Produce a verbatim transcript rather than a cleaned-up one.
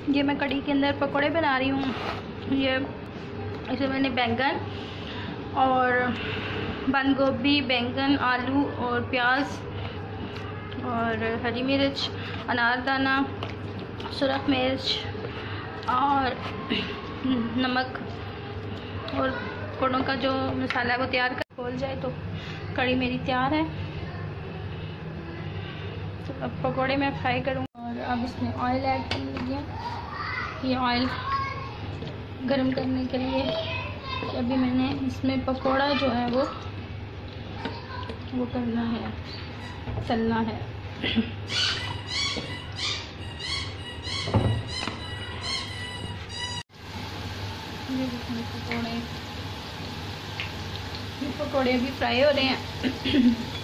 ये मैं कढ़ी के अंदर पकोड़े बना रही हूँ। ये इसमें मैंने बैंगन और बंद गोभी, बैंगन, आलू और प्याज और हरी मिर्च, अनारदाना, सुरख मिर्च और नमक और पकौड़ों का जो मसाला है वो तैयार कर खोल जाए तो कढ़ी मेरी तैयार है। तो अब पकौड़े मैं फ्राई करूँगा और अब इसमें ऑयल ऐड कर लीजिए। ये ऑयल गरम करने के लिए अभी मैंने इसमें पकौड़ा जो है वो वो करना है, तलना है। ये पकौड़े ये पकौड़े अभी फ्राई हो रहे हैं।